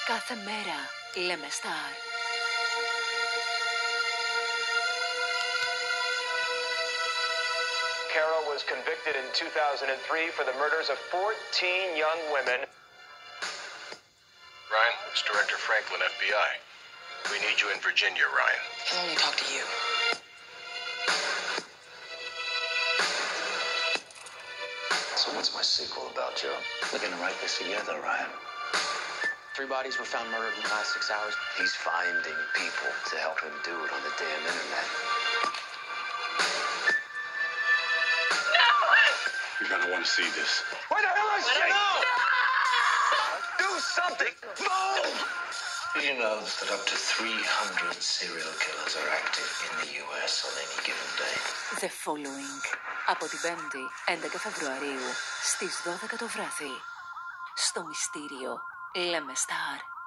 Κάθε μέρα λέμε Star. Carol was convicted in 2003 for the murders of 14 young women. Ryan, it's Director Franklin, FBI. We need you in Virginia, Ryan. He'll only talk to you. So what's my sequel about, Joe? We're gonna write this together, Ryan. 3 bodies were found murdered in the last 6 hours. He's finding people to help him do it on the damn internet. You're gonna want to see this. Where the hell is she? Do something! Move! Did you know that up to 300 serial killers are active in the US on any given day? The Following. Από την 5η 11 Φεβρουαρίου στις 12 το βράδυ. Στο μυστήριο λέμε Star.